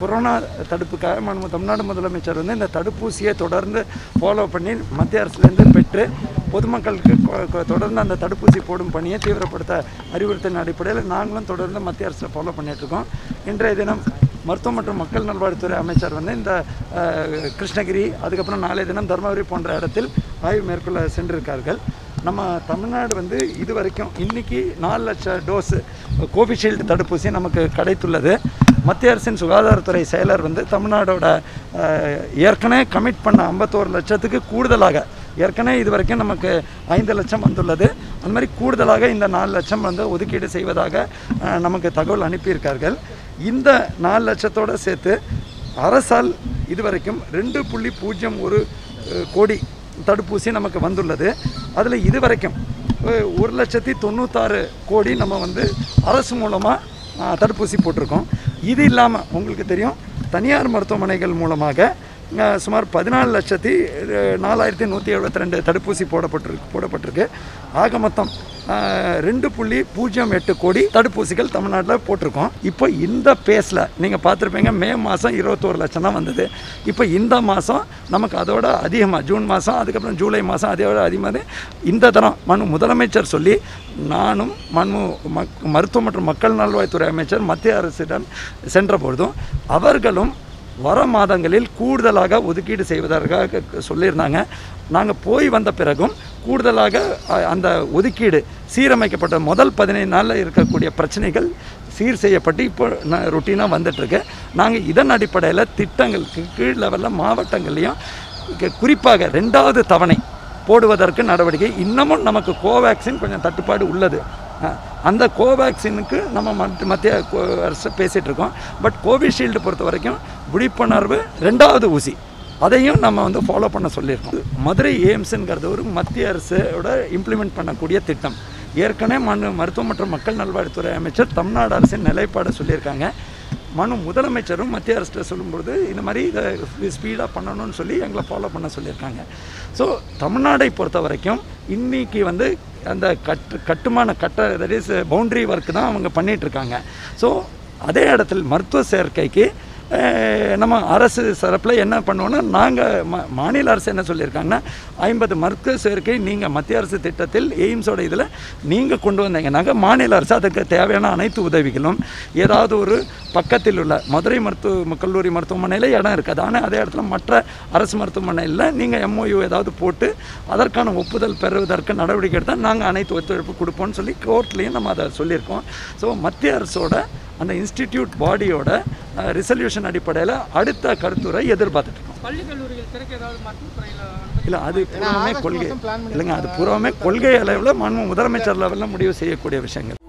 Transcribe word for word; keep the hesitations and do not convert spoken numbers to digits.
Corona தடுப்புக்காக நம்ம தமிழ்நாடு முதலமைச்சர் வந்து இந்த தடுப்பூசியை தொடர்ந்து ஃபாலோ பண்ணி மத்திய அரசுலேருந்து பெற்று பொதுமக்களுக்கு தொடர்ந்து அந்த தடுப்பூசி போடும் பணியை தீவிரப்படுத்த அறிவுறுத்தின அடிப்படையில் நாங்களும் தொடர்ந்து மத்திய அரசில் ஃபாலோ பண்ணிகிட்ருக்கோம். இன்றைய தினம் மருத்துவம் மற்றும் மக்கள் நல்வாழ்வுத்துறை அமைச்சர் வந்து இந்த கிருஷ்ணகிரி, அதுக்கப்புறம் நாளைய தினம் தருமபுரி போன்ற இடத்தில் ஆய்வு மேற்கொள்ள சென்றிருக்கார்கள். நம்ம தமிழ்நாடு வந்து இது வரைக்கும் இன்றைக்கி நாலு லட்சம் டோஸு கோவிஷீல்டு தடுப்பூசி நமக்கு கிடைத்துள்ளது. மத்திய அரசின் சுகாதாரத்துறை செயலர் வந்து தமிழ்நாடோட ஏற்கனவே கமிட் பண்ண ஐம்பத்தோரு லட்சத்துக்கு கூடுதலாக ஏற்கனவே இது வரைக்கும் நமக்கு ஐந்து லட்சம் வந்துள்ளது. அந்த மாதிரி கூடுதலாக இந்த நாலு லட்சம் வந்து ஒதுக்கீடு செய்வதாக நமக்கு தகவல் அனுப்பியிருக்கார்கள். இந்த நாலு லட்சத்தோடு சேர்த்து அரசால் இதுவரைக்கும் ரெண்டு புள்ளி பூஜ்ஜியம் ஒரு கோடி தடுப்பூசி நமக்கு வந்துள்ளது. அதில் இதுவரைக்கும் ஒரு லட்சத்தி தொண்ணூத்தாறு கோடி நம்ம வந்து அரசு மூலமாக தடுப்பூசி போட்டிருக்கோம். இது இல்லாமல் உங்களுக்கு தெரியும், தனியார் மருத்துவமனைகள் மூலமாக சுமார் பதினாலு லட்சத்தி நாலாயிரத்தி நூற்றி எழுபத்தி ரெண்டு தடுப்பூசி போடப்பட்டிருக்கு போடப்பட்டிருக்கு ஆக மொத்தம் ரெண்டு புள்ளி பூஜ்ஜியம் எட்டு கோடி தடுப்பூசிகள் தமிழ்நாட்டில் போட்டிருக்கோம். இப்போ இந்த பேஸில் நீங்கள் பார்த்துருப்பீங்க, மே மாதம் இருபத்தோரு லட்சம் தான் வந்தது. இப்போ இந்த மாதம் நமக்கு அதோட அதிகமாக ஜூன் மாதம், அதுக்கப்புறம் ஜூலை மாதம் அதோட அதிகமாக இந்த தரம் மனு முதலமைச்சர் சொல்லி நானும் மனு மக் மருத்துவ மற்றும் மக்கள் நல்வாழ்வுத்துறை அமைச்சர் மத்திய அரசிடம் சென்ற பொழுதும் அவர்களும் வர மாதங்களில் கூடுதலாக ஒதுக்கீடு செய்வதற்காக சொல்லியிருந்தாங்க. நாங்கள் போய் வந்த பிறகும் கூடுதலாக அந்த ஒதுக்கீடு சீரமைக்கப்பட்ட முதல் பதினைந்து நாளில் இருக்கக்கூடிய பிரச்சனைகள் சீர் செய்யப்பட்டு இப்போ ரொட்டீனாக வந்துட்டுருக்கு. நாங்கள் இதன் அடிப்படையில் திட்டங்களுக்கு கீழ் லெவலில் மாவட்டங்கள்லேயும் குறிப்பாக ரெண்டாவது தவணை போடுவதற்கு நடவடிக்கை. இன்னமும் நமக்கு கோவேக்சின் கொஞ்சம் தட்டுப்பாடு உள்ளது. அந்த கோவேக்சினுக்கு நம்ம மத்திய அரசு பேசிகிட்டு இருக்கோம். பட் கோவிஷீல்டு பொறுத்த வரைக்கும் விழிப்புணர்வு ரெண்டாவது ஊசி அதையும் நம்ம வந்து ஃபாலோ பண்ண சொல்லியிருக்கோம். மதுரை எய்ம்ஸுங்கிறது ஒரு மத்திய அரசோட இம்ப்ளிமெண்ட் பண்ணக்கூடிய திட்டம். ஏற்கனவே மனு மருத்துவம் மற்றும் மக்கள் நல்வாழ்வுத்துறை அமைச்சர் தமிழ்நாடு அரசின் நிலைப்பாடு சொல்லியிருக்காங்க. மனு முதலமைச்சரும் மத்திய அரசில் சொல்லும்பொழுது இந்த மாதிரி இதை ஸ்பீடாக பண்ணணும்னு சொல்லி எங்களை ஃபாலோ பண்ண சொல்லியிருக்காங்க. ஸோ தமிழ்நாடை பொறுத்த வரைக்கும் இன்றைக்கி வந்து அந்த கட்டு கட்டுமான கட்ட தட் இஸ் பவுண்ட்ரி ஒர்க் தான் அவங்க பண்ணிகிட்ருக்காங்க. ஸோ அதே இடத்துல மருத்துவ சேர்க்கைக்கு நம்ம அரசு தரப்பில் என்ன பண்ணுவோன்னா, நாங்கள் மா மாநில அரசு என்ன சொல்லியிருக்காங்கன்னா, ஐம்பது மருத்துவ சேர்க்கை நீங்கள் மத்திய அரசு திட்டத்தில் எய்ம்ஸோட இதில் நீங்கள் கொண்டு வந்தீங்கன்னாக்க மாநில அரசு அதுக்கு தேவையான அனைத்து உதவிகளும் ஏதாவது ஒரு பக்கத்தில் உள்ள மதுரை மருத்துவ கல்லூரி மருத்துவமனையில் இடம் இருக்காது, ஆனால் அதே இடத்துல மற்ற அரசு மருத்துவமனையில் நீங்கள் எம்ஓயு ஏதாவது போட்டு அதற்கான ஒப்புதல் பெறுவதற்கு நடவடிக்கை எடுத்தால் நாங்கள் அனைத்து ஒத்துழைப்பு கொடுப்போம்னு சொல்லி கோர்ட்லேயும் நம்ம அதை சொல்லியிருக்கோம். ஸோ மத்திய அரசோட அந்த இன்ஸ்டிடியூட் பாடியோட ரிசல்யூஷன் அடிப்படையில் அடுத்த கருத்துரை எதிர்பார்த்துட்டு இருக்கோம். இல்லை, அது பூர்வமே கொள்கை இல்லைங்க, அது பூர்வமே கொள்கை அளவில் மாண்பு முதலமைச்சர் லெவலில் முடிவு செய்யக்கூடிய விஷயங்கள்.